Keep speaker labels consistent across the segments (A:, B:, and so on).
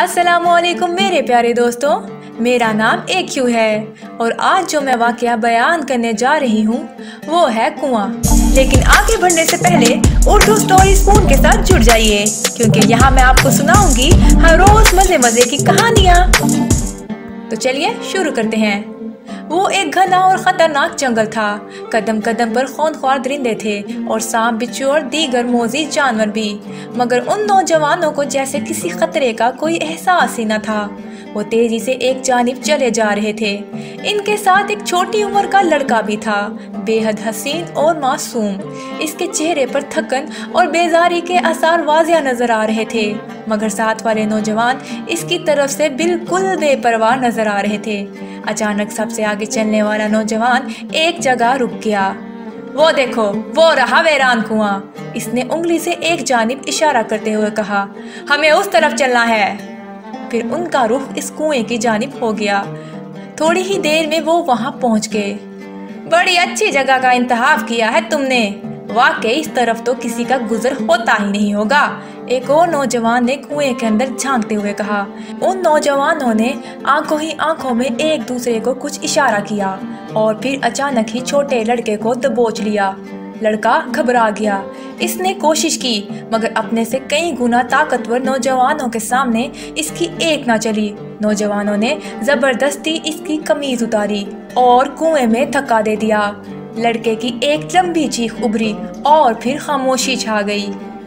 A: अस्सलामुअलैकुम मेरे प्यारे दोस्तों, मेरा नाम AQ है और आज जो मैं वाकया बयान करने जा रही हूँ वो है कुआं। लेकिन आगे बढ़ने से पहले उर्दू स्टोरी स्पून के साथ जुड़ जाइए, क्योंकि यहाँ मैं आपको सुनाऊंगी हर रोज मजे मजे की कहानियाँ। तो चलिए शुरू करते हैं। वो एक घना और खतरनाक जंगल था। कदम कदम पर खूंखार दरिंदे थे और सांप, बिच्छू और दीगर मोजी जानवर भी, मगर उन नौजवानों को जैसे किसी खतरे का कोई एहसास ही न था। वो तेजी से एक जानिब चले जा रहे थे। इनके साथ एक छोटी उम्र का लड़का भी था, बेहद हसीन और मासूम। इसके चेहरे पर थकन और बेजारी के आसार वाज़िया नजर आ रहे थे, मगर साथ वाले नौजवान इसकी तरफ से बिल्कुल बेपरवाह नजर आ रहे थे। अचानक सबसे आगे चलने वाला नौजवान एक जगह रुक गया। वो देखो, वो रहा वीरान कुआं। इसने उंगली से एक जानिब इशारा करते हुए कहा, हमें उस तरफ चलना है। फिर उनका रुख इस कुएं की जानिब हो गया। थोड़ी ही देर में वो वहां पहुंच गए। बड़ी अच्छी जगह का इंतखाब किया है तुमने, वाकई इस तरफ तो किसी का गुजर होता ही नहीं होगा, एक और नौजवान ने कुएं के अंदर झांकते हुए कहा। उन नौजवानों ने आंखों ही आंखों में एक दूसरे को कुछ इशारा किया और फिर अचानक ही छोटे लड़के को दबोच लिया। लड़का घबरा गया। इसने कोशिश की, मगर अपने से कई गुना ताकतवर नौजवानों के सामने इसकी एक ना चली। नौजवानों ने जबरदस्ती इसकी कमीज उतारी और कुएं में धक्का दे दिया। लड़के की एक लंबी चीख उभरी और फिर खामोशी छा गई।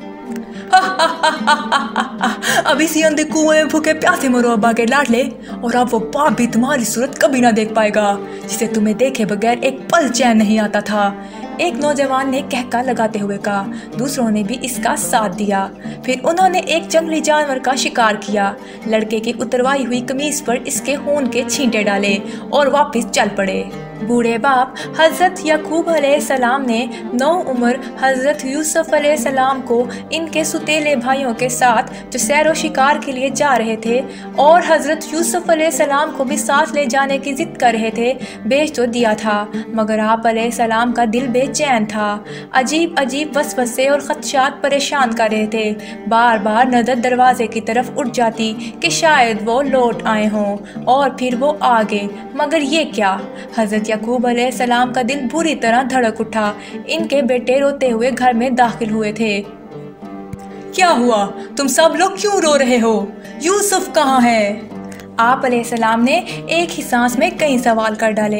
A: अब इसी अंधे कुएं में भूखे प्यासे मरो अब्बा के लाडले, और अब वो बाप भी तुम्हारी सूरत कभी ना देख पाएगा, जिसे तुम्हें देखे बगैर एक पल चैन नहीं आता था। एक नौजवान ने कहका लगाते हुए कहा। दूसरों ने भी इसका साथ दिया। फिर उन्होंने एक जंगली जानवर का शिकार किया। लड़के की उतरवाई हुई कमीज पर इसके खून के छींटे डाले और वापस चल पड़े। बूढ़े बाप हजरत याकूब अलैहिस्सलाम ने नौ उम्र हजरत यूसुफ अलैहिस्सलाम को इनके सुतेले भाइयों के साथ जो सैरो शिकार के लिए जा रहे थे और हजरत यूसुफ अलैहिस्सलाम को भी साथ ले जाने की जिद कर रहे थे, बेच तो दिया था, मगर आप अलैहिस्सलाम का दिल बेचैन था। अजीब अजीब वसवसे और खदशात परेशान कर रहे थे। बार बार नजर दरवाजे की तरफ उठ जाती कि शायद वो लौट आए हों, और फिर वो आ गए, मगर ये क्या। हजरत याकूब अलैहिस्सलाम का दिल बुरी तरह धड़क उठा। इनके बेटे रोते हुए घर में दाखिल हुए थे। क्या हुआ, तुम सब लोग क्यों रो रहे हो? यूसुफ कहाँ है? आप अलैहिस्सलाम ने एक ही सांस में कई सवाल कर डाले।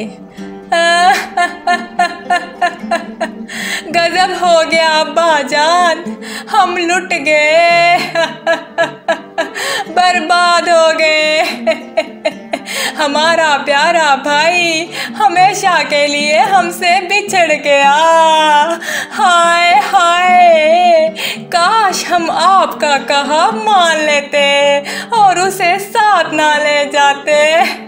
A: गजब हो गया अब्बा जान, हम लुट गए, बर्बाद हो गए। हमारा प्यारा भाई हमेशा के लिए हमसे बिछड़ गया। हाय हाय, काश हम आपका कहा मान लेते और उसे साथ ना ले जाते।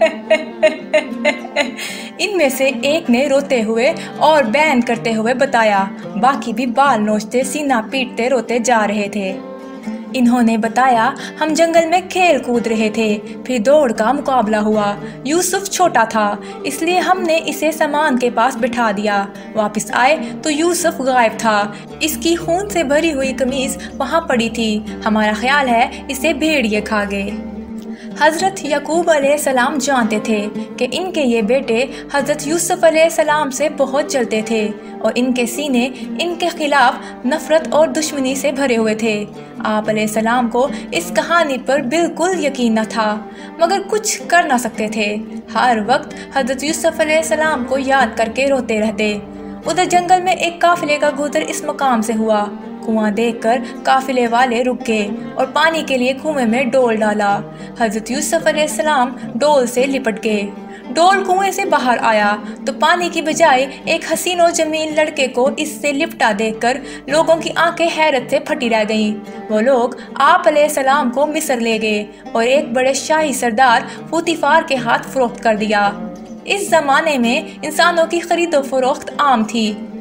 A: इनमें से एक ने रोते हुए और बैन करते हुए बताया। बाकी भी बाल नोचते, सीना पीटते रोते जा रहे थे। इन्होंने बताया, हम जंगल में खेल कूद रहे थे, फिर दौड़ का मुकाबला हुआ। यूसुफ छोटा था, इसलिए हमने इसे सामान के पास बिठा दिया। वापस आए तो यूसुफ गायब था। इसकी खून से भरी हुई कमीज वहाँ पड़ी थी। हमारा ख्याल है इसे भेड़िए खा गए। हज़रत याकूब अलैहिस्सलाम जानते थे कि इनके ये बेटे हज़रत यूसुफ अलैहिस्सलाम से बहुत जलते थे और इनके सीने इनके खिलाफ नफ़रत और दुश्मनी से भरे हुए थे। आप अलैहिस्सलाम को इस कहानी पर बिल्कुल यकीन न था, मगर कुछ कर ना सकते थे। हर वक्त हज़रत यूसुफ अलैहिस्सलाम को याद करके रोते रहते। उधर जंगल में एक काफिले का गुजर इस मकाम से हुआ। कुआं देखकर काफिले वाले रुक गए और पानी के लिए कुएं में डोल डाला। हजरत यूसुफ अलैहिस्सलाम डोल से लिपट गए। डोल कुएं से बाहर आया तो पानी की बजाय एक हसीन और जमीन लड़के को इससे लिपटा देखकर लोगों की आंखें हैरत से फटी रह गईं। वो लोग आप अलैहिस्सलाम को मिस्र ले गए और एक बड़े शाही सरदार पुतीफार के हाथ फरोख्त कर दिया। इस जमाने में इंसानों की खरीदो फरोख्त आम थी।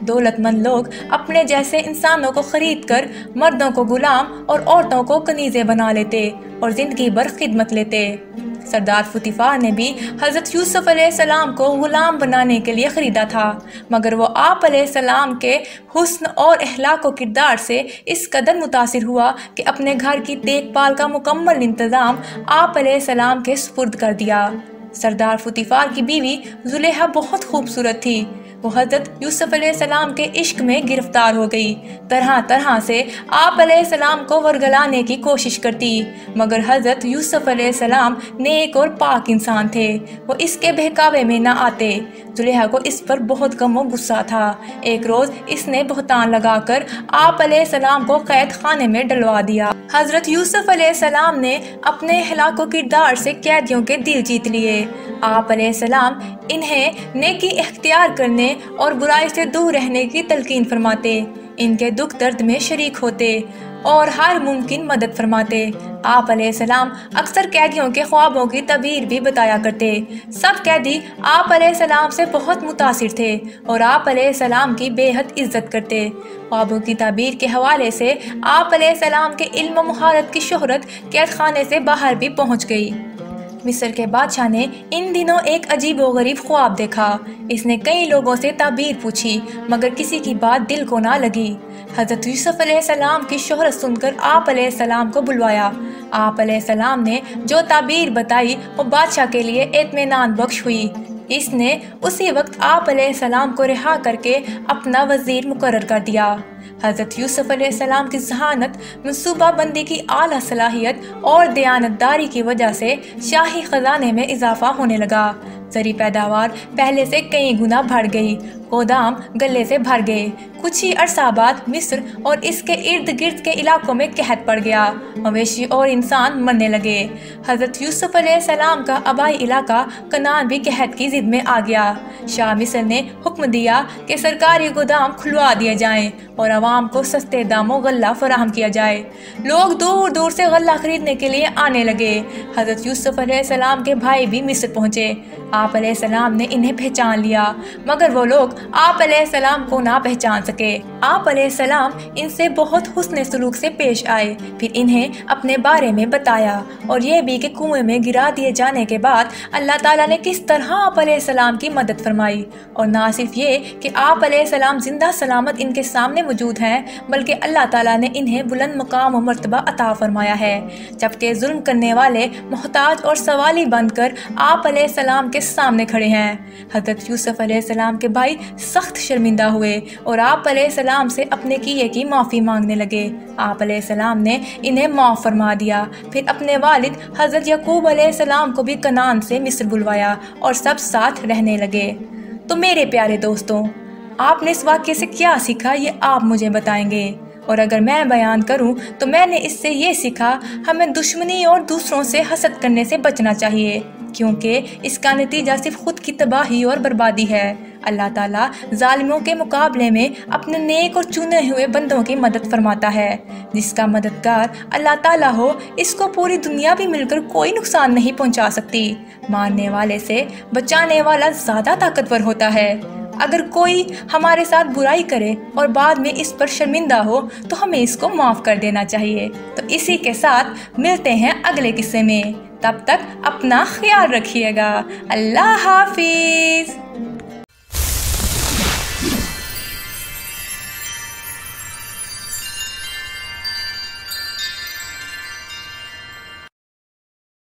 A: दौलतमंद लोग अपने जैसे इंसानों को खरीद कर मर्दों को गुलाम और औरतों को कनीज़े बना लेते और जिंदगी भर खिदमत लेते। सरदार फुतिफार ने भी हज़रत यूसुफ अलैहिस्सलाम को गुलाम बनाने के लिए ख़रीदा था, मगर वो आप अलैहिस्सलाम के हुस्न और अखलाक व किरदार से इस कदर मुतासिर हुआ कि अपने घर की देखभाल का मुकम्मल इंतज़ाम आप अलैहिस्सलाम के सुपुर्द कर दिया। सरदार फुतिफार की बीवी जुलेहा बहुत खूबसूरत थी। वो हज़रत यूसुफ अलैहिस्सलाम के इश्क में गिरफ्तार हो गई। तरह तरह से आप अलैहिस्सलाम को वरगलाने की कोशिश करती, मगर हज़रत यूसुफ अलैहिस्सलाम नेक और पाक इंसान थे, वो इसके बहकावे में ना आते। जुलेहा को इस पर बहुत गम और गुस्सा था। एक रोज़ इसने बहतान लगाकर आप अलैहिस्सलाम को कैद खाने में डलवा दिया। हज़रत यूसुफ अलैहिस्सलाम ने अपने अखलाक व किरदार से कैदियों के दिल जीत लिए। आप अलैहिस्सलाम इन्हें नेकी इख्तियार करने और बुराई से दूर रहने की तलकीन फरमाते, इनके दुख दर्द में शरीक होते और हर मुमकिन मदद फरमाते। आप अलैहिस्सलाम अक्सर कैदियों के ख्वाबों की तबीर भी बताया करते। सब कैदी आप अलैहिस्सलाम से बहुत मुतासिर थे और आप अलैहिस्सलाम की बेहद इज्जत करते। ख्वाबों की तबीर के हवाले से आप अलैहिस्सलाम के इल्म महारत की शोहरत कैद खाने से बाहर भी पहुँच गई। मिस्र के बादशाह ने इन दिनों एक अजीब व गरीब ख्वाब देखा। इसने कई लोगों से ताबीर पूछी, मगर किसी की बात दिल को ना लगी। हज़रत यूसुफ अलैहिस्सलाम की शोहरत सुनकर आप अलैहिस्सलाम को बुलवाया। आप अलैहिस्सलाम ने जो ताबीर बताई वो बादशाह के लिए इत्मीनान बख्श हुई। इसने उसी वक्त आप अलैहिस्सलाम को रिहा करके अपना वज़ीर मुकर्रर कर दिया। हज़रत यूसुफ अलैहिस्सलाम की जहानत, मनसूबाबंदी की आला सलाहियत और दयानतदारी की वजह से शाही ख़जाने में इजाफा होने लगा। ज़री पैदावार पहले से कई गुना बढ़ गई, गोदाम गले से भर गए। कुछ ही अरसा बाद मिस्र और इसके इर्द गिर्द के इलाकों में कहत पड़ गया। मवेशी और इंसान मरने लगे। हज़रत यूसुफ अलैहिस्सलाम का आबाई इलाका कनान भी कहत की जिद में आ गया। शाह मिस्र ने हुक्म दिया कि सरकारी गोदाम खुलवा दिए जाएं और आवाम को सस्ते दामों गल्ला फराहम किया जाए। लोग दूर दूर से गल्ला खरीदने के लिए आने लगे। हज़रत यूसुफ अलैहिस्सलाम के भाई भी मिस्र पहुँचे। आप अलैहिस्सलाम ने इन्हें पहचान लिया, मगर वो लोग आप अलैहिस्सलाम को ना पहचान सके। आप अलैहिस्सलाम इनसे बहुत हुस्न सलूक से पेश आए, फिर इन्हें अपने बारे में बताया और ये भी कि कुएं में गिरा दिए जाने के बाद अल्लाह ताला ने किस तरह आप अलैहिस्सलाम की मदद फरमाई। और ना सिर्फ ये कि आप अलैहिस्सलाम जिंदा सलामत इनके सामने मौजूद हैं, बल्कि अल्लाह ताला ने इन्हें बुलंद मकाम और मर्तबा अता फरमाया है, जबकि जुल्म करने वाले मोहताज और सवाली बनकर आप अलैहिस्सलाम के सामने खड़े हैं। हज़रत यूसुफ अलैहिस्सलाम के भाई सख्त शर्मिंदा हुए और आप अलैहिस्सलाम से अपने किए की माफ़ी मांगने लगे। आप अलैहिस्सलाम ने इन्हें माफ़ फरमा दिया। फिर अपने वालिद हज़रत याकूब अलैहिस्सलाम को भी कनान से मिस्र बुलवाया और सब साथ रहने लगे। तो मेरे प्यारे दोस्तों, आपने इस वाक़ये से क्या सीखा, ये आप मुझे बताएंगे। और अगर मैं बयान करूं तो मैंने इससे ये सीखा, हमें दुश्मनी और दूसरों से हसद करने से बचना चाहिए, क्योंकि इसका नतीजा सिर्फ खुद की तबाही और बर्बादी है। अल्लाह ताला जालिमों के मुकाबले में अपने नेक और चुने हुए बंदों की मदद फरमाता है। जिसका मददगार अल्लाह ताला हो, इसको पूरी दुनिया भी मिलकर कोई नुकसान नहीं पहुंचा सकती। मारने वाले से बचाने वाला ज़्यादा ताकतवर होता है। अगर कोई हमारे साथ बुराई करे और बाद में इस पर शर्मिंदा हो तो हमें इसको माफ़ कर देना चाहिए। तो इसी के साथ मिलते हैं अगले किस्से में। तब तक अपना ख्याल रखिएगा। अल्लाह हाफिज़।